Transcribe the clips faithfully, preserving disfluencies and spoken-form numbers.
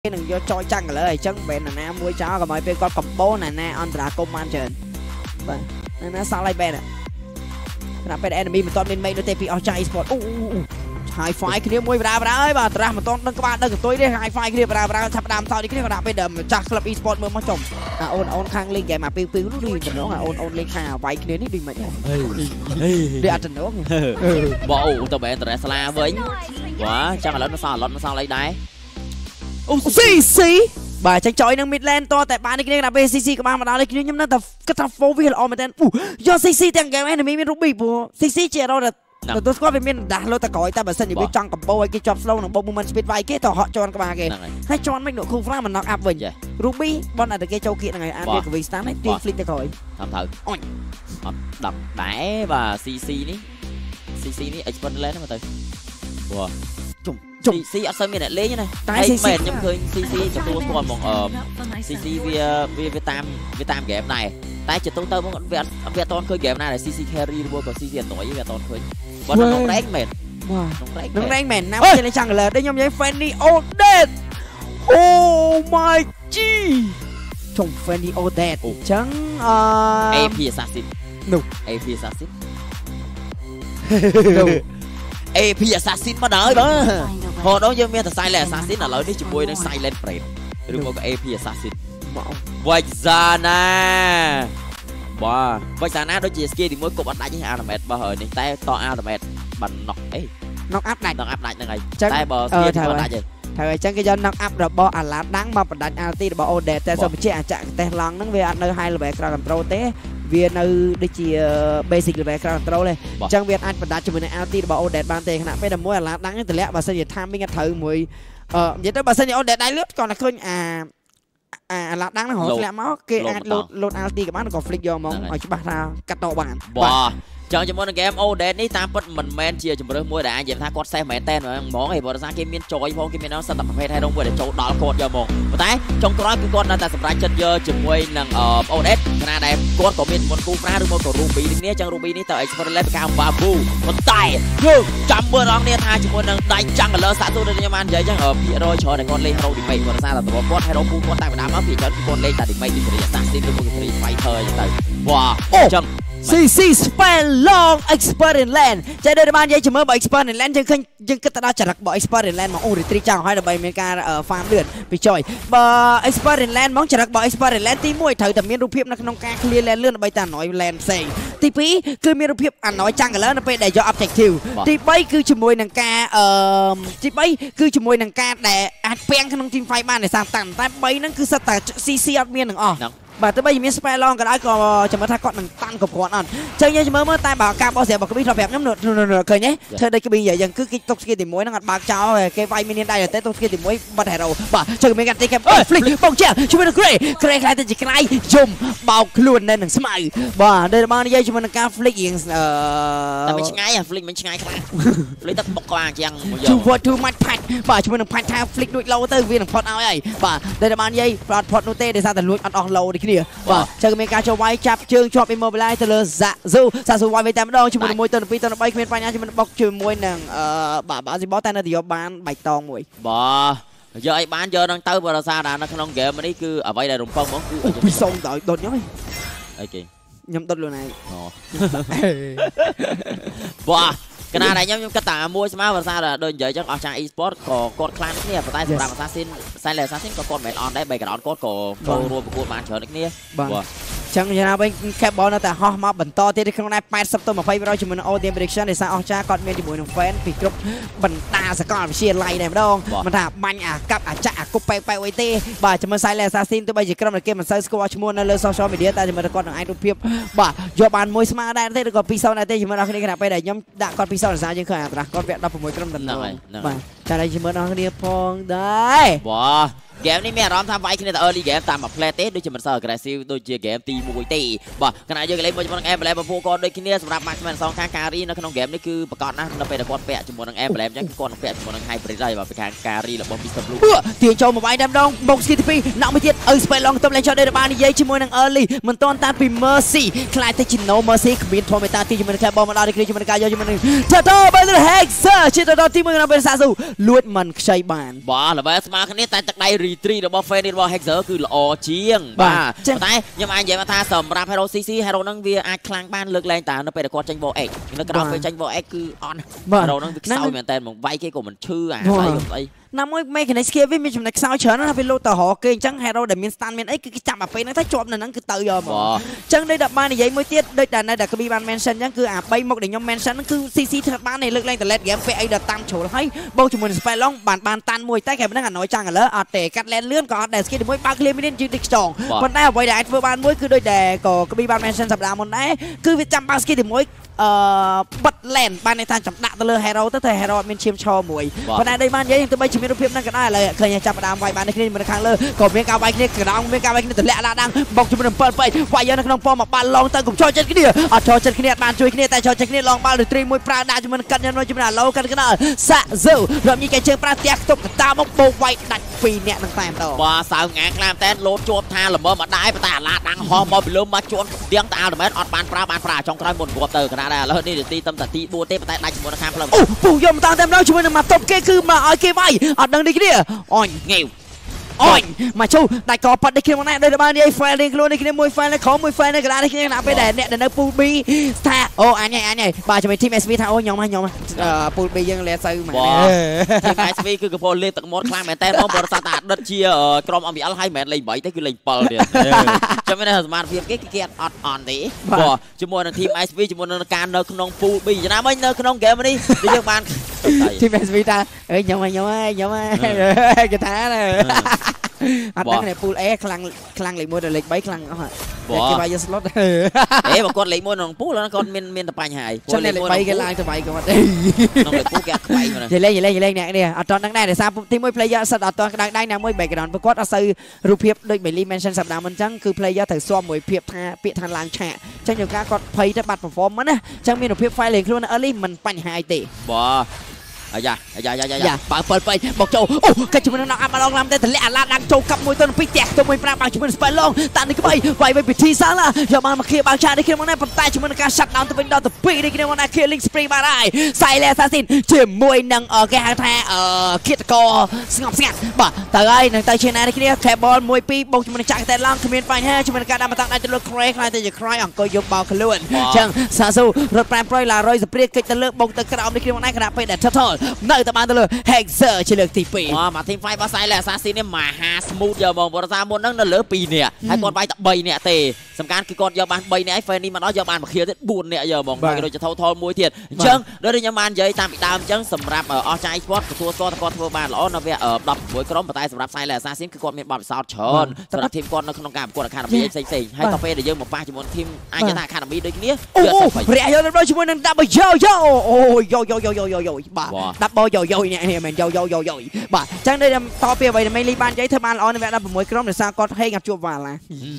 đừng vô trôi chăng rồi lời chân bên là nam mua chó còn mọi bên con combo này nè on ra công an trơn vâng nó sao lại bên à là bên enemy mình toàn bên mây nó tê pê ở chạy sport hai phái kia môi bra bra ấy bà ra mà toàn đừng các bạn đừng tôi đi hai phái kia bra bra thắp đam sau đi cái nào bên đầm chắc club esports mưa mất chồng à ôn ôn khang lên kẻ mà piu piu nó đi trận đấu là ôn ôn lên khang vay kia đi mình đi ăn trận đấu bỏ tụi bạn tụi sala với quá chắc là nó sao nó sao lấy đáy xì xì bà chắc chói năng midland to tại bạn đi là bê xê xê các bạn mà đào lên kia nhưng nó tập cái thằng phố vì là ôm tên do xê xê thằng game enemy mình ruby bùa xê xê chơi đâu là tôi có bên mình đã lôi ta cõi ta bản thân như biết trong combo cái chop slow ng bông moment speed vay cái tao họ cho các bạn kìa hay cho anh mấy độ khu phá mình knock up mình ruby bon là cái châu kia là ngày ăn đi của Vstar ấy tiên flip ta cõi thầm thử đập đẻ và cc ní cc ní expert lên mà từ wow chủng cc ở sân miền này lấy như này tay mệt nhưng khơi cc cho tôi còn một ờ cc via via tam via tam game này tay chỉ tôi tôi muốn về về toàn khơi game này là cc carry luôn còn cc nổi với toàn khơi còn nó đánh mệt nó đánh mệt nam trên này chẳng là đây nhóm giấy Fanny Odet oh my g chủng Fanny Odet chẳng a pê assassin no a pê assassin a pê assassin mà đợi đó họ đó như miền sai là assassin là lợi đi chụp bôi nó sai lên frame đừng có cái a pê assassin vậy ra nè wow vậy ra nè đôi chị kia thì mới cục bắt đánh với Artemet bao hồi này tay to Artemet bằng nọc ấy nóc áp này nọc áp này này tay bờ kia thì bắt đánh thời chẳng cái do nóc áp rồi bo à lá đáng mà bắt đánh anti bo ode tay sao bị chết chạm tay lăng nó về ăn nơi hai là về crowd control té viên nơi đi chỉ basic là về crowd control này chẳng viên anh bắt đánh cho mình anti bo ode ban tê khả bây giờ mỗi là đáng từ lẽ bà sẽ timing thử mùi ờ vậy đó bà sẽ ode đáy lướt còn là khơi à à là đáng nó hỏi lẽ máu kia anh lột lột anti các bạn còn flick vô mong ở chỗ bà ra cắt đầu bàn cho cho món game Oden ní tam bất mình men chia cho một mua đã vậy tha cột xe mẹ tên mà món này bỏ ra cái miếng trôi phong cái miếng nó sẽ tập phải thay đông vừa để chỗ đó cột giờ một một tay trong đó cái con là ta sập ra chân giờ chừng quay là ở Oden na đẹp con của mình một cú ra được một của Ruby ní chân Ruby ní tờ expert lên cao và bu một tay chăm bữa đó ní tha chừng một đánh trăng là xã tôi đây nha man vậy chắc ở phía rồi cho này con lên hero thì mày còn ra là tụi con hero cu con tay mà đám áp phía chân con lên tại đỉnh mày thì phải sản sinh được một cái phải thời như vậy wow chăm xê xê spell long expert in land chạy đây bạn vậy chỉ mới bảo expert in land chứ không chứ cái ta đã trả đặt bảo expert in land mà ôi tri chào hay là bảy mươi k ở farm lượn bị chọi bảo expert in land mong trả đặt bảo expert in land tí mũi thời tầm miềnรูphiệp nó không ca clear land lượn bảy ta nói land xây tí pí cứ miềnรูphiệp ăn nói chăng ở lớn nó phải để cho objective tí bay cứ chỉ môi nàng ca ờ tí bay cứ chỉ môi nàng ca để ăn pen không team fight ban để sang tặng tay bay nó cứ sát tại cc admin đừng ọ bà tới bây giờ miếng spray long cái đó còn chỉ mới thay con đừng tăng cục con ăn chơi như chỉ mới mới tay bảo cam bao giờ bảo cái biết là đẹp lắm nữa nữa nữa cười nhé chơi đây cái bây giờ dần cứ cái tóc kia thì muối nó ngặt bạc cháu cái vai mini đây là tới tóc kia thì muối bật hẻ đầu bà chơi mấy cái tay kẹp flick bông chè chúng mình cười cười lại từ chỉ cái này dùng bao luôn nên đừng smile bà đây là bao nhiêu chúng mình cam flick yên ờ mình ngay à flick mình ngay các bạn flick tóc bọc quàng chăng chú vợ chú mắt phạt bà chúng mình phạt thay flick đuổi lâu tới viên phật áo ấy bà đây là bao nhiêu phật phật nô tê để ra từ lối ăn on lâu đi kia và chơi mấy cái cho quay chắp chương cho immobile từ lơ dạ du sa su quay về tam đo cho mình môi tuần pi tuần bay miền Tây nha cho mình bọc chùi môi nàng bà bà gì bó tay nó thì bán bạch tòng mũi bà giờ ai bán giờ đang tới vào xa là nó không game mà đi cứ ở vậy là đồng phong món cứ xong rồi đột nhóm ok nhầm đột luôn này wow cái này này nhóm cái tà mua smart và sao là đơn giản chắc ở trang esports có con clan cái này và tay làm assassin sai là assassin có con mẹ on đấy bày cái đó có cổ cô rùa của bạn chờ cái này chẳng như nào bên kẹp ball nó tại ho mà bẩn to thì không này八sắp tới mà phải rồi chúng mình audio prediction để sao cha con miền thì buổi fan thì group bẩn ta sẽ còn chia like này đâu mà thà banh à cặp à chạ cúp bay bay ot bà chúng mình sai là assassin tôi bây giờ cái kia mình sai score chúng mình lên social media ta chúng mình còn ai đụng phiệp bà do bàn môi smart đây thế còn pixel này thế chúng mình đang cái nào bây giờ nhóm đã còn pixel là sao chứ không à con vẹn đọc môi cái lần bà trả lại chúng mình đang đi phong đấy gameนี้แม่ร้องทำไว้คือในแต่ early game ตามแบบ play test ด้วยจะมันเสิร์ฟ aggressive ด้วยจะเกมตีมวยตีบ่ขณะเดียวกันเลยมันจะมันแอมแบลมาพูก่อนด้วยที่นี่สำหรับมาร์คแมนสองข้างการีนะขนมเกมนี่คือประกอบนะเราไปแต่ก่อนแปะจมูกนังแอมแบลยังก่อนแปะจมูกนังไฮบริดได้แบบไปข้างการีหรือบ่มิสเตอร์บลูเตียงโจมาไว้ดำดองบงสกิทพีนักไม่เทียดเออสเปรย์ลองต้มแรงชอตเดอร์บานี่ยัยจมูกนัง early มันต้นตามปีเมอร์ซี่คลายแต่จินโนเมอร์ซี่ขมิ้นโทเมตาตีจมูกนังแคบบอลมาได้คือจมูกนังกายจมูกนังเทโต้เบลเฮกเซอร์ชิโตโตตีมือนังเป็นซาซูลวดมันใช้บานบ่หรือว่าสมาร์คนี้แต่จากไดรีรีตรีរបស់ fan របស់ Hexer គឺល្អជាងបាទតែខ្ញុំអាចនិយាយថាសម្រាប់ Hero ซี ซี Hero ហ្នឹងវាអាចខ្លាំងបានលើកលែងតើនៅពេលគាត់ចេញ War X នៅក្រោយពេលចេញ War X គឺអត់ Hero ហ្នឹងវាខ្សោយមែនតើមកវាយគេក៏មិនឈឺអាស្អីក៏ស្អីណាមួយ mechanic skill វាមានចំណុចខ្សោយច្រើនណាស់វាលោតទៅរកគេអញ្ចឹង hero ដែលមាន stand មានអីគឺគេចាប់អាពេលហ្នឹងទៅជាប់នៅហ្នឹងគឺទៅយកមកអញ្ចឹងដូចដល់បាននិយាយមួយទៀតដូចដែលនៅតែ Kbi បាន mention អញ្ចឹងគឺអា3មុខដែលខ្ញុំ mention ហ្នឹងគឺ ซี ซี ធ្វើបានលើកឡើងទៅ late game ពេលអីដល់តាមជ្រុលហើយបូកជាមួយនឹង spell long បានបានតាន់មួយតែគេមិនដឹងអាណយចាំងឥឡូវអត់ទេកាត់ lane លឿនក៏អត់ដែរ skill ទីមួយបើក clear minion ជឿទឹកខ្ចងប៉ុន្តែអ្វីដែលអាចធ្វើបានមួយគឺដូចដែលក៏ Kbi បាន mention សប្តាហ៍មុនដែរគឺវាចាំបើ skill ទីមួយអឺបិទ lane បានន័យថាចំដាក់ទៅលើ hero ទៅតែ hero អត់មានឈាមឈរមួយប៉ុន្តែដូចបាននិយាយទៅបីជំនាញរូបភាពហ្នឹងក៏ដែរឥឡូវឃើញចាប់ផ្ដើមវាយបានគ្នានៅខាងលើក៏មានការវាយគ្នាកណ្ដោងមានការវាយគ្នាទម្លាក់ឡាដាំងបុកជាមួយនឹង7 8វាយយកនៅក្នុងប៉មមកបាល់ឡងទៅកុំចូលចិត្តគ្នាអត់ចូលចិត្តគ្នាអត់បានជួយគ្នាតែចូលចិត្តគ្នាឡងបាល់ឬត្រីមួយប្រើដាក់ជាមួយនឹងកាត់ញ៉ាំជាមួយអាឡូកាត់កណ្ដាលសាក់ស៊ូរំញីកែជើងប្រើផ្ទះខ្ទប់កតាមកបោកវាយដាច់ពីរអ្នកនឹងតែម្ដងបាទសើងាខ្លាំងតែលោតជាប់ថាល្មមមកដែរតែអាឡាដាំងហោះមកពីលើមកជាប់ទៀងតាអល់ម៉ែតអត់បានប្រើបានប្រើចុងក្រោយមុនគាត់ទៅកណ្ដាលដែរឥឡូវនេះនាទីតំតាទី4ទេតែដាច់ជាមួយនឹងខាងផ្លូវអូពុះយកមកតាមតែម្ដងជាមួយនឹងមកតុបគេគឺមកឲ្យគេវាយអត់ដឹងនេះគ្នាអញងាវអូយមកជូដាច់កប៉ាត់នេះគ្នាមកណែដូចបាននិយាយ file នេះខ្លួននេះគ្នាមួយ file នេះខំមួយ file នេះកន្លះនេះគ្នាណាពេលដែលអ្នកនៅ pool B ថាអូអញអញបាទជាមួយ team เอส วี ថាអូខ្ញុំខ្ញុំ pool B យើងលែសូវមែន team เอส วี គឺកំពុងលេបទឹកមាត់ខ្លាំងមែនតែបងបរិស័ទថាដិតជាក្រុម MBL ហើយមិនមែនលេខ8ទេគឺលេខ7ទៀតចាំមានសមត្ថភាពគេគេអត់អន់ទេបាទជាមួយនឹង team เอส วี ជាមួយនឹងការនៅក្នុង pool B ចំណាំវិញនៅក្នុង game នេះយើងបាន team เอส วี ថាអើយខ្ញុំខ្ញុំខ្ញុំគេថាអត់ដឹងតែ pool A ខ្លាំងខ្លាំងលេខ1ដល់លេខ3ខ្លាំងអស់គេវាយ slot អេបើគាត់លេខ1ក្នុង pool គាត់មានមានតែបញ្ហាហើយ pool លេខ3គេឡើងទៅវាយគាត់ក្នុងលេខ pool គេអត់ខ្វៃមកនិយាយលេងលេងលេងអ្នកនេះអត់តដឹងដែរដោយសារទី1 player សិតអត់តក្តៅដៃណាមួយ background ព្រោះគាត់អត់សូវរូបភាពដូច Melly mention សប្តាហ៍មុនអញ្ចឹងគឺ player ត្រូវស៊ាំមួយភាពថាពាក្យថាឡើងឆាកអញ្ចឹងយកការគាត់ភ័យទៅបាត់ performance ណាអញ្ចឹងមានរូបភាព file លេងខ្លួន early មិនបញ្ហាអីទេបាទអាយ៉ាអាយ៉ាយ៉ាយ៉ាបើ7 8មកចូលអូកាច់ជាមួយនឹងអាប់ឡងឡាំតែទម្លាក់អាឡាដាំងចូលកាប់មួយទៅពីផ្ទះទៅមួយ5បាំងជាមួយនឹង spell long តានេះក្បៃវាយវាយពិធីសាឡាយកមកមកឃ្លៀបើកឆានេះគ្នាមកណែប៉ុន្តែជាមួយនឹងការ shut down ទៅវិញដល់ទៅ2នេះគ្នាមកណែ killing spree បានហើយ silent assassin ជាមួយនឹងគេហៅថាអឺគិតកោស្ងប់ស្ងាត់បាទទៅហើយនឹងទៅ channel នេះគ្នា cable 1 2បូកជាមួយនឹងចាក់តែឡងគ្មានបញ្ហាជាមួយនឹងការដាក់មកតាំងដៃទៅលើ cray ខ្លាយទៅជា cry អង្គុយយកបោកខ្លួនអញ្ចឹងសាស៊ូរត់5 ប្រយឡារយសព្រាកិច្ចទៅលើបូកទៅក្រោមនេះគ្នាមកណែគណៈពេលដែល total នៅតែបានទៅលើ Hexer ជាលើកទី2 អូមក team fight របស់ Silent Assassin នេះមហា smooth យកបងបរិសាមុនហ្នឹងនៅលើ2នាក់ហើយគាត់វាយតែ3នាក់ទេសំខាន់គឺគាត់យកបាន3នាក់ហើយ Fanny មកដល់យកបានមួយខៀវទៀត4នាក់យកបងគេដូចជា total មួយទៀតអញ្ចឹងដូចខ្ញុំបាននិយាយតាមពីដើមអញ្ចឹងសម្រាប់អស់ចាយ sport ទទួលស្គាល់តែគាត់ធ្វើបានល្អនៅវគ្គ16ក្រុមប៉ុន្តែសម្រាប់ Silent Assassin គឺគាត់មានបទពិសោធន៍ច្រើនសម្រាប់ team គាត់នៅក្នុងការប្រកួត Academy ផ្សេងៗហើយដល់ពេលដែលយើងមកប៉ះជាមួយ team អាចថា Academy ដូចគ្នាគឺអត់សូវរះយកទៅជាមួយនឹង double yo yo អូយយយយយយយបាទ double yo yo នេះមែនyo yo yo yo បាទអញ្ចឹងដូចតពីអ្វីដែលមេលីបាននិយាយធ្វើបានល្អនៅវគ្គ16ក្រុមដោយសារគាត់ហេងអត់ជួបវ៉ាឡា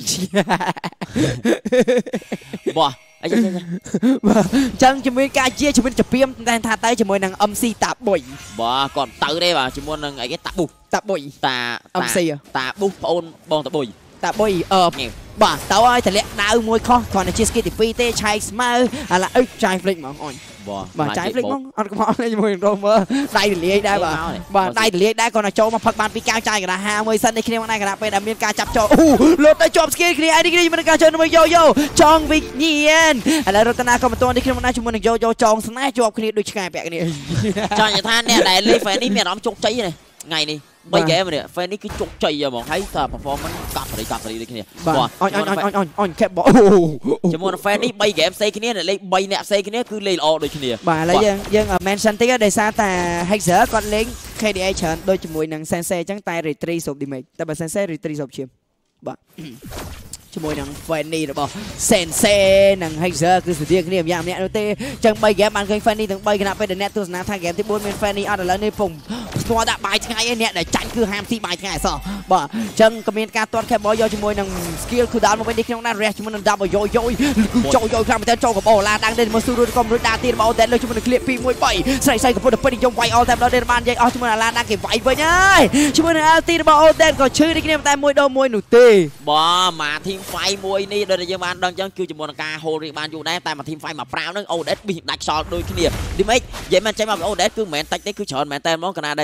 បាទអីចឹងបាទអញ្ចឹងជាមួយការជាជាមួយចាពីមតែថាទៅជាមួយនឹង em xê តាបុយបាទគាត់ទៅទេបាទជាមួយនឹងអីគេតាបុតាបុយតា em xê តាបុប្អូនបងតាបុយតាបុយអឺបាទទៅឲ្យតម្លាក់ដាវមួយខុសគ្រាន់តែជា skill ទី2ទេឆៃស្មើឥឡូវអើចាយ flick ហ្មងអូនបាទចាយ flick ហ្មងអត់កំហុសជាមួយនឹង Romer ដៃទលាយដែរបាទបាទដៃទលាយដែរគាត់ទៅចូលមកផឹកបានពីកាវចាយកណ្ដាហាមួយសិននេះគ្នាមកដែរកណ្ដាពេលដែលមានការចាប់ចូលអូលោតទៅជាប់ skill គ្នាឯនេះគ្នាមានការចូលមកយោយោចងវិញ្ញាណឥឡូវរតនាក៏មិនទាន់នេះគ្នាមកដែរជាមួយនឹងយោយោចងស្នេហ៍ជាប់គ្នាដូចឆ្កែពាក់គ្នាចង់និយាយថាអ្នកដែលលេង fan នេះមានអារម្មណ៍ជោគជ័យនេះថ្ងៃនេះ3 game នេះ fan នេះគឺជោគជ័យហ្មងហើយតែ performance កប់រីកប់រីដូចគ្នាបាទអញអញអញអញអញខេបបជាមួយនឹង fan នេះ3 game ផ្សេងគ្នាលេខ3អ្នកផ្សេងគ្នាគឺលេងល្អដូចគ្នាបាទឥឡូវយើងយើង mention តិចដោយសារតែ Hexer គាត់លេង K D A ច្រើនដូចជាមួយនឹង Sensei អញ្ចឹងតែ retreat សូប damage តែបើ Sensei retreat សូបឈាមបាទជាមួយនឹង Fanny របស់ Sensei និង Hexer គឺស្ទើរគ្នាម្យ៉ាងម្នាក់នោះទេអញ្ចឹង3 game បានឃើញ Fanny ទាំង3គណៈពេលដែលអ្នកទស្សនាថា game ទី4មាន Fanny អត់ឥឡូវនេះពងស្គាល់ដាក់បាយថ្ងៃឯអ្នកដែលចាញ់គឺហាមស៊ីបាយថ្ងៃអសោះបាទអញ្ចឹងក៏មានការទាត់ cable យកជាមួយនឹង skill cooldown មកវិញនេះក្នុងណា rest ជាមួយនឹង double យោយោចូលយោខ្លាំងមែនតើចូលកបោឡាដាំងទៅមកស៊ូរួតក៏រួចដាទៀតរបស់ Oden លើជាមួយនឹង clip 2 1 3ស្រីស្រីក៏ពុតទៅពេញនិយមវាយ all time ដល់បាននិយាយអស់ជាមួយអាឡាដាំងគេវាយវិញហើយជាមួយនឹង L T របស់ Oden ក៏ឈឺនេះគ្នាតែមួយដល់មួយនោះទេបាទមក team fight មួយនេះដូចយើងបានដឹងអញ្ចឹងគឺជាមួយនឹងការ hold រីបានយូរដែរតែមក team fight មក5ហ្នឹង Oden ប៊ីដាច់ខ្សោយដូចគ្នា Damage និយាយមែនចេញមក Oden គឺមិនមែនតិចទេគឺច្រើនមែនតែហ្មងកណាដែល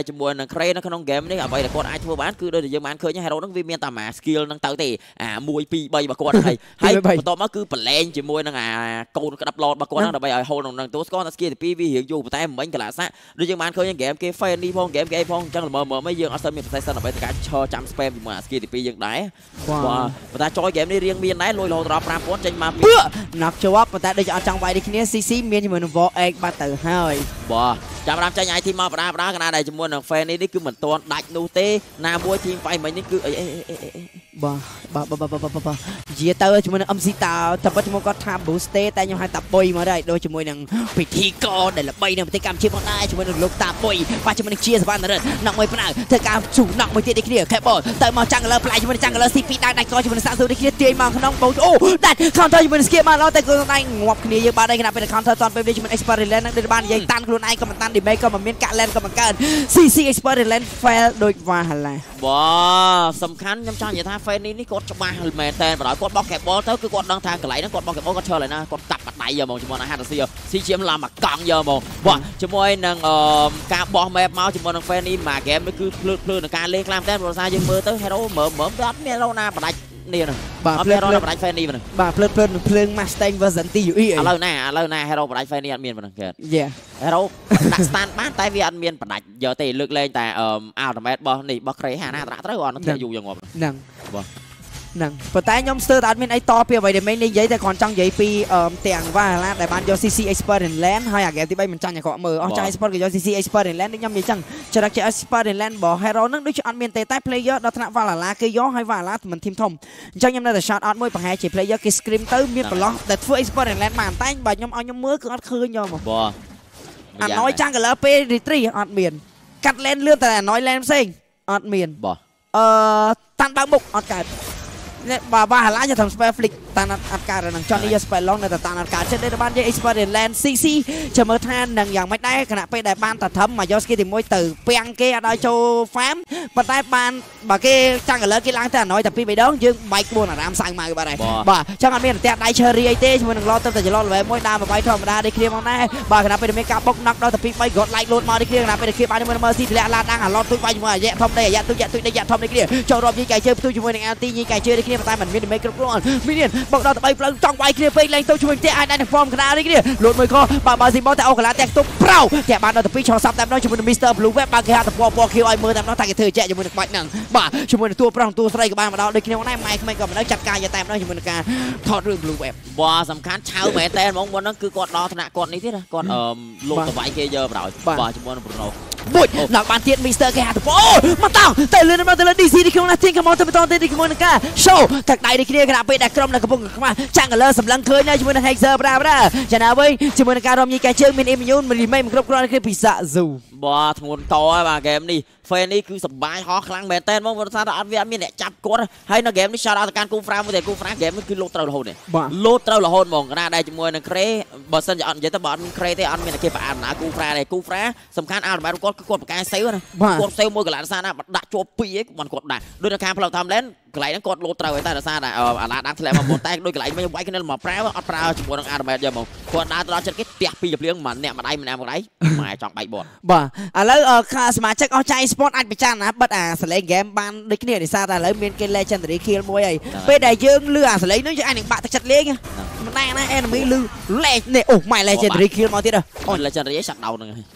ជាមួយនឹង Crane នៅក្នុង game នេះអ្វីដែលគាត់អាចធ្វើបានគឺដូចយើងបានឃើញ Hero ហ្នឹងវាមានតែមួយ skill ហ្នឹងទៅទេអា1 2 3របស់គាត់ហើយហើយបន្ទាប់មកគឺប្រឡែងជាមួយនឹងអាកូនក្តាប់ឡតរបស់គាត់ហ្នឹងដើម្បីឲ្យ hold ក្នុងហ្នឹងទោះស្គាល់តែ skill ទី2វារៀងយូរប៉ុន្តែមិនកន្លះសាក់ដូចយើងបានឃើញ game គេ fan នេះផង game គេផងអញ្ចឹងល្មើមើយើងអត់ស្ទើរមាន process ដើម្បីទៅការឈរចាំ spam ជាមួយអា skill ទី2យើងដែរបាទប៉ុន្តែចយ game នេះរៀងមានដែរលុយរហូតដល់ five thousand ចេញមកពីណាក់ជាប់ប៉ុន្តែដូចអត់ចង់វាយដូចគ្នា ซี ซี មានជាមួយនឹង War Egg បាត់ទៅហើយបាទចាំតាមចេញ item មកបដាបដាកណាដែលជាមួយនឹង fan នេះនេះគឺមិនទាន់ដាច់នោះទេណាមួយ team fight មិញនេះគឺអីអីអីបាទបាទបាទបាទបាទនិយាយទៅជាមួយនឹង em xê តាតែពិតជាមួយគាត់ថា boost ទេតែខ្ញុំហៅតាបុយមកដែរដូចជាមួយនឹងពិធីករដែលល្បីនៅប្រទេសកម្ពុជាផងដែរជាមួយនឹងលោកតាបុយបាទជាមួយនឹងជាសវណ្ណរិទ្ធណក់មួយផ្នៅធ្វើការជូណក់មួយទៀតដូចគ្នា Cable ទៅមកចាំងកលផ្លាយជាមួយនឹងចាំងកល ซี ពី ដាច់ដាច់កជាមួយនឹងសាក់ស៊ូដូចគ្នាទាញមកក្នុងបោអូដាច់ counter ជាមួយនឹង skip បានដល់តែគាត់ដៃងាប់គ្នាយើងបានដែរគណៈពេល counter តនពេលជាមួយ experiment នឹងដូចបាននិយាយតាន់ខ្លួនឯងក៏មិនតាន់ damage ក៏មិនមានកាក់ land ក៏មិនកើត ซี ซี experiment fail ដូចវ៉ាហាឡាបាទសំខាន់ខ្ញុំចង់និយាយថា fan នេះនេះគាត់ច្បាស់មែនតើបើគាត់បោះ cable ទៅគឺគាត់ដឹងថាកន្លែងហ្នឹងគាត់បោះ cable គាត់ឈរឡើយណាគាត់កាប់បាត់ដៃយកហ្មងជាមួយនឹង ហាត់ស៊ីស៊ីជាមឡាមកកង់យកហ្មងបាទជាមួយនឹងការបោះ map មកជាមួយនឹង fan នេះមួយ game នេះគឺភ្លើភ្លើនឹងការលេងខ្លាំងតែព្រោះថាយើងមើលទៅ hero មើលមើលអត់មាន hero ណាបដាច់នេះហ្នឹងបាទអត់មាន hero ណាបដាច់ fan នេះហ្នឹងបាទភ្លើភ្លើនឹងភ្លើង Mustang version ទី យូ អ៊ីឥឡូវណាឥឡូវណា hero បដាច់ fan នេះអត់មានហ្នឹងគេយេ hero ដាក់ stand បានតែវាអត់មានបដាច់យកទេលើកលែងតែ ultimate របស់នេះរបស់ Crane ហាណាត្រាក់ត្រូវអត់នឹងយូរយ៉ាងងាប់ហ្នឹងបាទហ្នឹងប៉ុន្តែខ្ញុំស្ទើរតែអត់មានអីតពីអ្វីដែលមេនិយាយតែគ្រាន់ចង់និយាយពីទាំងវ៉ាឡាដែលបានយក ซี ซี Experiment Land ហើយអាហ្គេមទី3មិនចាញ់អាក្រក់មើលអស់ចាញ់ Sport ក៏យក ซี ซี Experiment Land ដូចខ្ញុំនិយាយចឹងចរិតជា Experiment Land របស់ Hero ហ្នឹងដូចជាអត់មានទេតែ player ដល់ថ្នាក់វ៉ាឡាគេយកហើយវ៉ាឡាមិន team ធំអញ្ចឹងខ្ញុំនៅតែ shout out មួយប្រហែលជា player គេ scream ទៅមានប្រឡោះដែលធ្វើ Experiment Land បានតែបើខ្ញុំឲ្យខ្ញុំមើលគឺអត់ឃើញយកមកបាទអាណយចាំងកលពេល retreat អត់មានកាត់ land លឿនតែអាណយ land ផ្សេងអត់មានបាទអឺតាន់បើកមុខអត់កើតបាទបាទហាឡាจะทำ spare flick តាន់អត់កើតនឹងចង់នេះយក spare long នៅតែតាន់អត់កើតចិត្តដែលបានយក experiment land ซี ซี ចាំមើលថានឹងយ៉ាងម៉េចដែរខណៈពេលដែលបានតែត្រឹមមកយក skill ទី1ទៅពាំងគេអត់ឲ្យចូល farm ប៉ុន្តែបានបើគេចាំងកលគេឡើងទៅអណយតែពីរបីដងយើងបែកក្បួនអារាមសៅម៉ៅបាទដែរបាទចឹងអត់មានតែដៃ cherry អីទេជាមួយនឹងឡតទៅតែចល level 1ដើមបាយធម្មតាដូចគ្នាមកដែរបាទខណៈពេលមានការបុក knock ដល់តែពីរបី god like load មកដូចគ្នាខណៈពេលគេបានជាមួយនឹង mercy ធ្លាក់ឡានដាំងអាឡតទុយបាយជាមួយអាយៈធំដែរអាយៈទុយយៈទុយដែរយៈធំដូចគ្នាចូលរាប់យីកាយជើផ្ទុយជាមួយនឹង anti យីកាយជើដូចគ្នាប៉ុន្តែមិនមាន damage គ្រប់គ្រាន់មីនបោកដល់ទៅបីផ្លូវចង់វាយគ្នាពេកលេងទៅជួយផ្ទះអាចដែរ form កណ្ដាលនេះគ្នាលូតមួយខបើបើស៊ីបោតែអូកន្លាតែទុកប្រោតែបានដល់ទៅពីរឆោសាប់តែម្ដងជាមួយនឹង Mister Blue Web បើគេហាត់ទៅពណ៌ពណ៌ខៀវឲ្យមើលតែម្ដងតែគេធ្វើចែកជាមួយនឹងក្បាច់ហ្នឹងបាទជាមួយនឹងតួប្រុសតួស្រីក៏បានមកដល់ដូចគ្នាដែរម៉ែក្មេងក៏មិនដឹងចាត់ការយកតែម្ដងជាមួយនឹងការថតរឿង Blue Web បាទសំខាន់ឆៅមែនតែហ្មងមុនហ្នឹងគឺគាត់ដល់ថ្នាក់គាត់នេះទេណាគាត់លោកទៅវាយគេយកបណ្ដោយបាទជាមួយនឹង Bruno បុយដល់បានទៀត Mister គេហាត់ទៅអូមកតោទៅលឿនមកទៅលើ đê xê នេះខ្ញុំណាទៀងcome on ទៅបន្តទៀតជាមួយនឹងការ show កាក់ដៃនេះគ្នាខណៈពេលដែលក្រុមនៅកំពុងខ្មាស់ចាំងកលសម្លឹងឃើញជាមួយនឹង Hexer ប្រាប្រាចាណាវិញជាមួយនឹងការរំញីកាជើងមាន immune មាន remake គ្រប់គ្រាន់គ្នាពិសាស៊ូបាទធ្ងន់តហើយបាទ game នេះ fan នេះគឺសប្បាយហោះខ្លាំងមែនតើមកព្រោះថាអត់វាអត់មានអ្នកចាប់គាត់ហើយនៅ game នេះ shout out ទៅកាន់គូហ្វ្រាមួយតែគូហ្វ្រា game នេះគឺលោតត្រូវរហូតទេលោតត្រូវរហូតហ្មងកណាដែរជាមួយនឹង Crane បើសិនជាអត់និយាយទៅបើអត់មាន Crane ទេអត់មានគេប្រអានណាគូហ្វ្រាទេគូហ្វ្រាសំខាន់អារបស់គាត់គឺគាត់បកកែសេវណាគាត់សេវមួយកន្លែងសារណាដាក់ជាប់ពីរឯងគាត់គាត់ដាក់ដូចនៅខាងផ្លូវតាម land កន្លែងហ្នឹងគាត់លោតត្រូវហើយតែដោយសារតែអាឡាដាក់ធ្លាក់មកមុនតែដូចកន្លែងវិញវាយគ្នាមកប្រើអត់ប្រើជាមួយនឹង Armad យកមកគាត់ដើរទៅដល់ចិត្តគេផ្ទះពីរភ្លៀងមិនអ្នកម្ដាយម្នាក់ម្ដាយម៉ែចង់បែកបត់បាទឥឡូវសមាជិកអស់ចៃ sport អាចពិចារណាបិទអាសលេង game បានដូចគ្នាដោយសារតែឥឡូវមានគេ legendary kill មួយហើយពេលដែលយើងលឺអាសលេងនោះយើងអាចនឹងបាក់ទឹកចិត្តលេងមិនដែរណា enemy លឺលេងនេះអូម៉ែ legendary kill មកទៀតអូ legendary shut down ហ្នឹងហើយ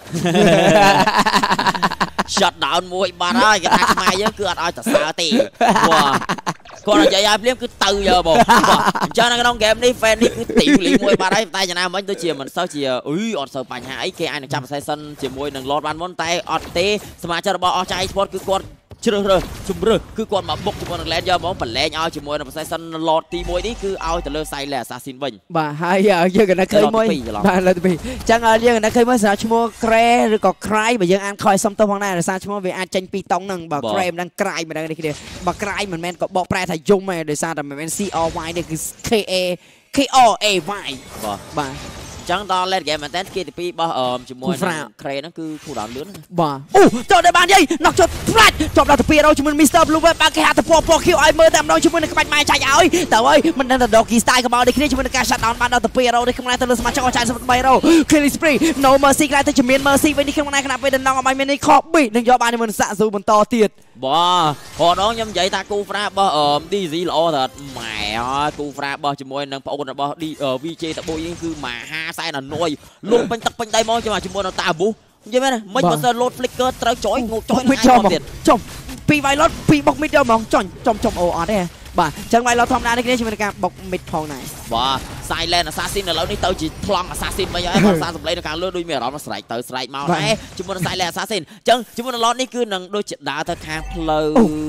shut down មួយបាត់ហើយគេថាខ្មែរយើងគឺអត់ឲ្យសរសើរទេបាទគាត់និយាយឲ្យភ្លាមគឺទៅយកបងអញ្ចឹងនៅក្នុង game នេះ fan នេះគឺទីលីមួយបាត់ហើយតែយ៉ាងណាមិញដូចជាមិនសូវជាអ៊ុយអត់សូវបញ្ហាអីគេអាចនឹងចាប់ session ជាមួយនឹង Lord បានមុនតែអត់ទេសមាជិករបស់អស់ចៃ sport គឺគាត់ជ្រើសរើសជំរឿគឺគាត់មកបុកជាមួយនឹង land យកហ្មងប្រឡែងឲ្យជាមួយនឹង possession Lord ទី1នេះគឺឲ្យទៅលើ Silent Assassin វិញបាទហើយយើងក៏នឹកឃើញមួយបាទលើទីពីរអញ្ចឹងយើងក៏នឹកឃើញមួយសារឈ្មោះ Cray ឬក៏ Cry បើយើងអានខយសុំទៅផងដែរសារឈ្មោះវាអាចចេញពីតុងហ្នឹងបើ Cray មិនដឹង Cry មិនដឹងនេះគ្នាបើ Cry មិនមែនក៏បកប្រែថាយំទេដោយសារតែមិនមែន C R Y នេះគឺ K A K O A Y បាទបាទចឹងដល់ late game មែនតើគេទីពីររបស់ជាមួយ Crane ហ្នឹងគឺគូដល់លឿនបាទអូចូលដល់បានយាយណោះចូលផ្លាច់ជាប់ដល់ទៅពីរជាមួយ Mister Blue Web បើគេហាក់ទៅពណ៌ពណ៌ខៀវឲ្យមើលតែម្ដងជាមួយនឹងក្បាច់ម៉ែចាច់ឲ្យទៅហើយមិនដឹងថា Doggy Style ក៏មកដូចគ្នាជាមួយនឹងការ shut down បានដល់ទៅពីរនេះក្នុងទៅលើសមាជិកអស់ចាយសម្បត្តិ3 Killing Spree No Mercy ក្រៅទៅជាមាន Mercy វិញនេះក្នុងខណៈពេលដំណងឲ្យមាននេះខបប៊ីនឹងយកបានជាមួយនឹងសាក់ស៊ូបន្តទៀតបាទរដងខ្ញុំនិយាយថាគូហ្វ្រារបស់ D Z ល្អthậtម៉ែហើយគូហ្វ្រារបស់ជាមួយនឹងប្អូនរបស់ V J តបុយនេះគឺមហាសែនអនុយលុបពេញទឹកពេញដៃមកជាមួយនឹងតាវូនិយាយមែនមិនបើសិន load flicker ត្រូវចុយងូចុយមិនចុះទៀតចុះពីវាយឡតពីបុកមីតយកហ្មងចុញចំចំអូអត់ទេបាទអញ្ចឹងវាយឡតធម្មតានេះគ្នាជាមួយនឹងការបុកមីតផងដែរបាទ Silent Assassin ឥឡូវនេះទៅជាថ្លង់ Assassin វិញហើយបើសារសម្លេងនៅខាងលើដូចមានអារម្មណ៍ស្រែកទៅស្រែកមកដែរជាមួយនឹង Silent Assassin អញ្ចឹងជាមួយនឹង lot នេះគឺនឹងដូចជាដើរទៅខាងផ្លូវ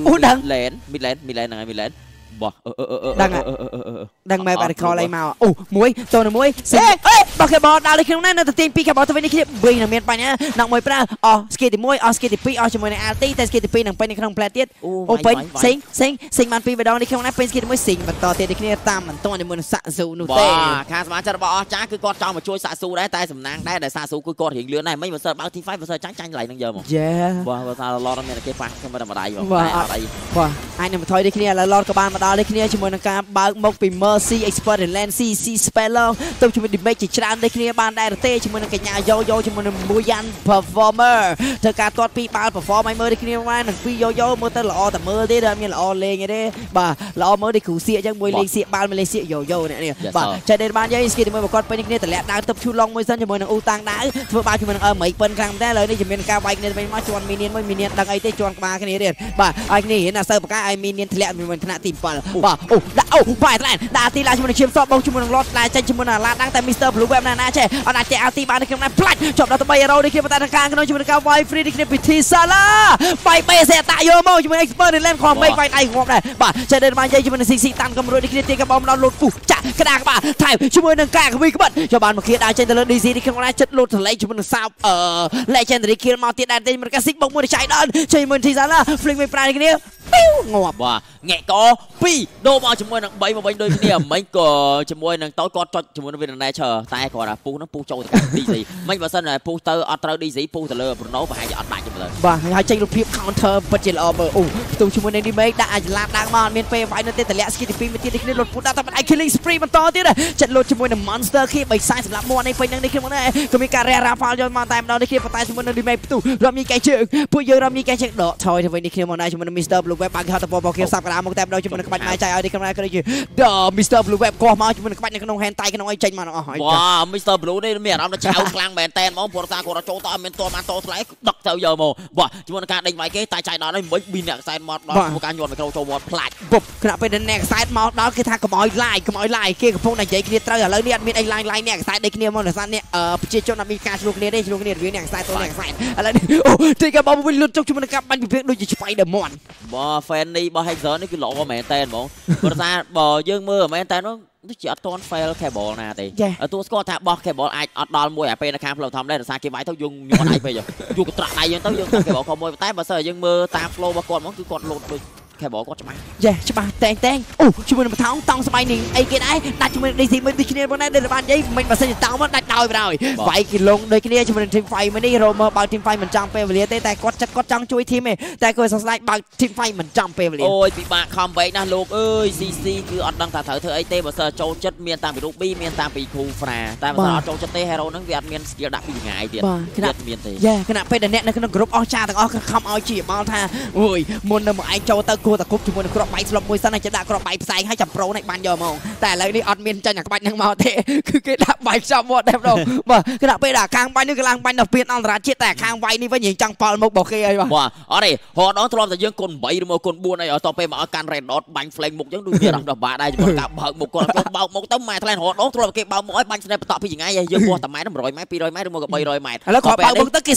Lane Mid Lane Mid Lane ហ្នឹងហើយ Mid Lane បាទដឹងដឹងមែនបាត់ខលអីមកអូមួយចូលនៅមួយសេអេបោះគេបោះដល់ក្នុងនេះនៅទៅទីពីរគេបោះទៅវិញនេះគ្នាបីនឹងមានបញ្ហាដាក់មួយប្រើអស់ស្គីទីមួយអស់ស្គីទីពីរអស់ជាមួយនឹង Alti តែស្គីទីពីរនឹងពេញនៅក្នុងផ្លែទៀតអូពេញសេងសេងសេងបានពីរម្ដងនេះក្នុងនេះពេញស្គីទីមួយសេងបន្តទៀតនេះគ្នាតាមមិនទាន់ជាមួយនឹងសាក់ស៊ូនោះទេបាទខាងសមាជិករបស់អស់ចាគឺគាត់ចង់មកជួយសាក់ស៊ូដែរតែសំណាងដែរដែលសាក់ស៊ូគឺគាត់រៀងលឿនដែរមិនបើសិនបើក T ហ្វៃ បើសិនចាញ់ចាញ់កន្លែងហ្នឹងយកមកយេបាទបើថាឡតមានគេប៉ះខ្ញុំមិនតែម្ដាយបាទអត់អីបាទអាចនឹងបន្ថយនេះគ្នាឥឡូវឡតក៏បានមកដល់នេះគ្នាជាមួយនឹងការបើកមកពី Mercy Expert Land C C Speller ទៅជាមួយ damage ជាច្រើនដូចគ្នាបានដែរទេជាមួយនឹងកញ្ញាយោយោជាមួយនឹងមួយយ៉ាន់ Performer ធ្វើការទាត់ពីបាល់ perform ឲ្យមើលដូចគ្នាបាននឹងពីយោយោមើលទៅល្អតែមើលទេតែមានល្អលេងទេបាទល្អមើលដូចគ្រូសៀកអញ្ចឹងមួយលេងសៀកបាល់មួយលេងសៀកយោយោនេះបាទចេះទេបានយាយស្គីជាមួយបកគាត់ពេញគ្នាតម្លាក់ដើរទឹកឈូឡុងមួយសិនជាមួយនឹងអ៊ូតាំងដើរធ្វើបាល់ជាមួយនឹងអឺមីប៉ិនខាងតែឥឡូវនេះជាមានការវាយគ្នាវិញមកជន់មីនៀនមួយមីនៀនដឹងអីទេជន់ក្បាលគ្នាទៀតបាទឲ្យគ្នាហ៊ានអាសើបកាឲ្យមីនៀនធ្លាក់មួយថ្នាក់ទី7បាទអូដាក់អូបាយថ្លែនដាក់ទីឡាជាមួយនឹងឈាមសបបងជាមួយនឹងឡតឡាចេញជាមួយនឹងឡាដាំងតែ Mister Blue Web ណាណាចេះអត់អាចចេះអាទីបាននៅក្នុងណាផ្លាច់ជាប់ដល់ទៅបីរ៉ូនេះគ្នាបន្តខាងក្នុងជាមួយនឹងការវាយ free នេះគ្នាពីធីសាឡាបាយបេសេតាយកមកជាមួយ Expert Land ខំមេឃវាយដៃងាប់ដែរបាទចេះតែបាននិយាយជាមួយនឹង ស៊ីស៊ី តាន់កំរួយនេះគ្នាទីកបោមកដល់លូតពុះចាក់ក្តារក្បាលថែមជាមួយនឹងការកវីក្បិតចូលបានមកគៀដើរចេញទៅលើ D C នេះក្នុងណាចិត្តលូតថ្លែងជាមួយនឹងសោបអឺ Legendary Kill មកទៀតដែរតែមិនកាសិកបុកមួយចៃដល់ជាមួយធីសាឡា flick មួយប្រានេះគ្នាពីវងាប់បាទងាក់កពីរដូរមកជាមួយនឹងបីមកវិញដូចគ្នាមិញក៏ជាមួយនឹងតូចគាត់ចុចជាមួយនឹង Nature តែគាត់ថាពុះនោះពុះចូលទៅកាន់ D C មិញបើសិនតែពុះទៅអត់ត្រូវ D C ពុះទៅលើ Bruno ប្រហែលជាអត់ដាច់ទេមើលបាទហើយចេញរូបភាព counter ពិតជាល្អមើលអូផ្ទុំជាមួយនឹង Remake ដាក់អាចឡាបដាក់មកអត់មានពេលវាយនៅទេតម្លាក់ skill ទីពីរមួយទៀតនេះគ្នាលុតពុះដាក់តែមិនអាច killing spree បន្តទៀតចិត្តលុតជាមួយនឹង monster គ្នាបីសាយសម្រាប់មាត់នេះពេញនឹងនេះគ្នាមកដែរក៏មានការរះរ៉ាហ្វាល់យកមកតែម្ដងនេះគ្នាប៉ុន្តែជាមួយនឹង Remake ផ្ទុះរំញីកែជើងពួកយើងរំញីកែជើងដកថយទៅវិញនេះគ្នាមកដែរជាមួយនឹង Mister Blue Web បានគេហៅទៅបបគេសាប់កណ្ដាលមកតែម្ដងជាមួយនឹងក្បាច់ម៉ែចៃឲ្យនេះក្នុងណាគឺដល់ Mister Blue Web កោះមកជាមួយនឹងក្បាច់នៅក្នុង hand តៃក្នុងអីចេញមកអស់ហើយបាទ Mister Blue នេះមានអារម្មណ៍ថាឆៅខ្លាំងមែនតែនហ្មងព្រោះថាគាត់ចូលតអត់មានតបានតថ្លៃដឹកទៅយកមកបាទជាមួយនឹងការដេញវាយគេតែចៃដល់នេះមិនប៊ីអ្នកខ្សែមកដល់ធ្វើការញាត់មីក្រូចូលវត្តផ្លាច់ពុបខណៈពេលអ្នកខ្សែមកដល់គេថាកុំឲ្យឡាយកុំឲ្យឡាយគេកំពុងតែនិយាយគ្នាត្រូវឥឡូវនេះអត់មានអីឡាយឡាយអ្នកខ្សែដេកគ្នាមកដោយសារអ្នកប្រជាជនអត់មានការឆ្លោះគ្នាទេឆ្លោះគ្នារវាងអ្នកខ្សែទៅអ្នកខ្សែឥឡូវនេះអូទីកបបវិញលុតចុកជាមួយនឹងការបាញ់ពីភេកដូចជា Spider-Man បាទ fan នេះរបស់ Hexer នេះគឺល្អមែនតែនហ្មងព្រោះថាបើយើងមើលមែនតែននោះដូចជាអត់ទាន់ fail cable ណាទេតួស្គាល់ថាបោះ cable អាចអត់ដល់មួយអាពេលនៅខាងផ្លូវធម្មតាដោយសារគេវាយទៅយើងញាត់ដៃពេកយកកត្រាក់ដៃយើងទៅយើង cable ក៏មួយតែបើសិនយើងមើលតាម flow របស់គាត់ហ្មងគឺគាត់លោតដូចខេបគាត់ច្បាស់យេច្បាស់តែងតែងអូជាមួយនឹងបថោងតង់ស្បៃនេះអីគេដែរដាច់ជាមួយនឹង D C មួយដូចគ្នាបងដែរដែលបាននិយាយមិនបើសិនជាតង់មកដាច់ដោយបណ្ដោយវាយគីឡុងដូចគ្នាជាមួយនឹង Team Fight មួយនេះរមើបើក Team Fight មិនចាំពេលវេលាទេតែគាត់ចិត្តគាត់ចង់ជួយ team ទេតែគាត់សង្ស័យបើក Team Fight មិនចាំពេលវេលាអូយពិបាក comeback ណាស់លោកអើយ C C គឺអត់ដឹងថាត្រូវធ្វើអីទេបើសិនចូលចិត្តមានតាមពី Ruby មានតាមពី Kufra តែបើសិនអត់ចូលចិត្តទេ Hero ហ្នឹងវាអត់មាន skill ដាក់ពីងាយទៀតគណៈមានទេយេគណៈពេលដែលអ្នកនៅក្នុងក្រុមអស់ចាទាំងអស់ខំឲ្យជាមកថាអូយមុននឹងមកឯងចូលទៅគួរតែគប់ជាមួយនឹងក្របបាយស្លុបមួយសិនហើយដាក់ក្របបាយផ្សែងឲ្យចាំប្រូនេះបានយកមកតែឥឡូវនេះអត់មានចាញ់អាក្បាច់ហ្នឹងមកទេគឺគេដាក់បាយខ្ចប់មកតែម្ដងបាទគណៈពេលដាក់ខាងបាញ់នេះកន្លងបាញ់ដល់ពៀនអន្តរជាតិតែខាងវាយនេះវិញយើងចង់ប៉ល់មុខរបស់គេហើយបាទបាទអត់ទេហត់ដល់ធ្លាប់តែយើងគុណ8ឬមកគុណ4ហើយតទៅពេលមកឲ្យកាន់ Red Dot បាញ់ flame មុខអញ្ចឹងដូចមានអារម្មណ៍ដល់បាក់ដែរជាមួយការបើកមុខគាត់បោកមុខទៅម៉ែថ្លែងហត់ដល់ធ្លាប់គេបោកមុខឲ្យបាញ់ស្នេហ៍បន្តពីចង្អាយយើងពោះតែម៉ែ100ម៉ែត្រ200ម៉ែត្រឬមក300ម៉ែត្រឥឡូវគាត់បោកមុខទៅគេស្នប់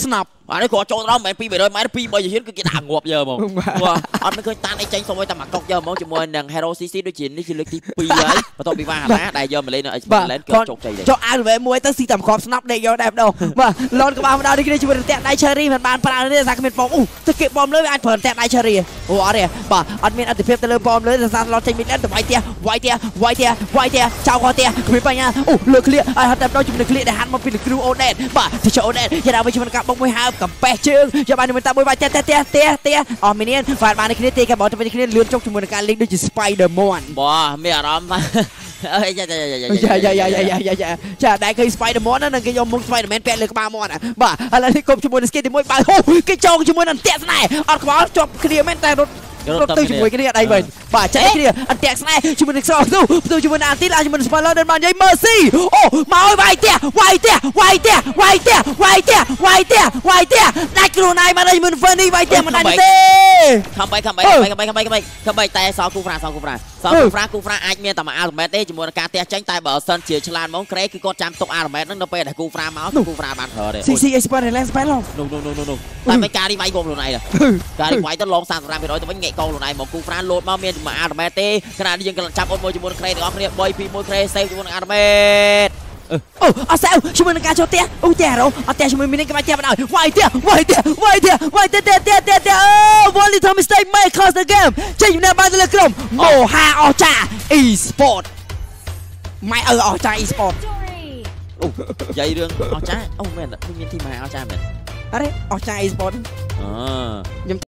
អានេះគាត់ចូលដល់មិនមែនពីរបីម៉ែត្រពីរបីជាហ៊ានគឺគេដាក់ងាប់យើហ្មងអត់មិនឃើញតានអីចេញសូម្បីតែមកកុកយើហ្មងជាមួយនឹង Hero ស៊ី ស៊ី ដូចជានេះជាលើកទីពីរហើយបន្ទាប់ពីវ៉ាហាឡាដែលយកមកលេងនៅ Expert Land គាត់ជោគជ័យដែរចុះអាវមួយទៅស៊ីតែមកស្នាប់ដេកយកដែរម្ដងបាទលនក្បាលម្ដងនេះគ្នាជាមួយនឹងតាក់ដៃ Cherry មិនបានប្រើទេថាគ្មានបងអូទៅគេបំលើអាចប្រើតាក់ដៃ Cherry អូអត់ទេបាទអត់មានអតិភិបទៅលើបំលើតែសារឡតចេញ mid lane ទៅវាយទៀតវាយទៀតវាយទៀតវាយទៀតចៅគាត់ទៀតគ្មានបញ្ហាអូលើឃ្លៀហើយហត់តែម្ដងជាមួយនឹងឃ្លៀដែលហាត់មកពីគ្រូអូដេតបាទទៅចូលអូដេតយកដល់វិញជាមួយនឹងការបុកមួយហើបកំប៉េះជើងយកបានមួយតាមួយវាយទៀតទៀតទៀតទៀតអស់មីនៀនបាទបានគ្នាទេគេบอกទៅវិញគ្នាលឿនចុកជាមួយនឹងការលេងដូចជា Spider-Man បាទមានអារម្មណ៍ថាអើយយ៉ាយ៉ាយ៉ាយ៉ាយ៉ាយ៉ាយ៉ាយ៉ាចាដែរឃើញ Spider-Man ហ្នឹងគេយកមុខ Spider-Man ពាក់លើក្បាលមាត់បាទឥឡូវនេះគប់ជាមួយនឹង skin ទីមួយបើហូគេចងជាមួយនឹងតាក់ស្នេហ៍អត់ក្បាលជាប់គ្នាមែនតែរត់រត់ទៅជាមួយគ្នាដៃវិញបាទចាក់គ្នាអត់តាក់ស្នេហ៍ជាមួយនឹងស្រោទៅទៅជាមួយនឹងអាទីឡាជាមួយនឹង Spoiler ដល់បានយាយ Mercy អូមកឲ្យវាយតាវាយតាវាយតាវាយតាវាយតាវាយតាវាយតាដាច់ខ្លួនឯងមកដល់ជាមួយនឹង Fanny វាយតាមិនដាច់ទេខំបីខំបីខំបីខំបីខំបីខំបីខំបីតែសោគូហ្វ្រាសោគូហ្វ្រាសោគូហ្វ្រាគូហ្វ្រាអាចមានតែមួយអាល់ម៉េតទេជាមួយនឹងការទះចេញតែបើសិនជាឆ្លាតហ្មងក្រេគឺគាត់ចាំទុកអាល់ម៉េតហ្នឹងនៅពេលដែលគូហ្វ្រាមកគូហ្វ្រាបានប្រើទេ ស៊ី ស៊ី Expert Land Spell នោះនោះនោះនោះតែមិនការនេះវាយកខ្លួនឯងការនេះវាយទៅឡង សាមសិបភាគរយ ទៅវិញងាកកងខ្លួនឯងមកគូហ្វ្រាលោតមកមានមួយអាល់ម៉េតទេខណៈនេះយើងកំពុងចាប់អូនមួយជាមួយនឹងក្រេទាំងអស់គ្នា 3 2 1 ក្រេ save ជាមួយនឹងអាល់ម៉េតអូអត់សែវជាមួយនឹងការចូលផ្ទះអូផ្ទះរោអត់ផ្ទះជាមួយមីនេះក្បាច់ផ្ទះបណ្ដោយវាយផ្ទះវាយផ្ទះវាយផ្ទះវាយផ្ទះផ្ទះផ្ទះផ្ទះអូ one little mistake may cost the game ចេញពីបានទៅលើក្រុមមូហាអស្ចារ e-sport ម៉ែអើអស្ចារ e-sport អូនិយាយរឿងអស្ចារអូមែនមានធីមម៉ែអស្ចារមែនអរេអស្ចារ e-sport អឺខ្ញុំ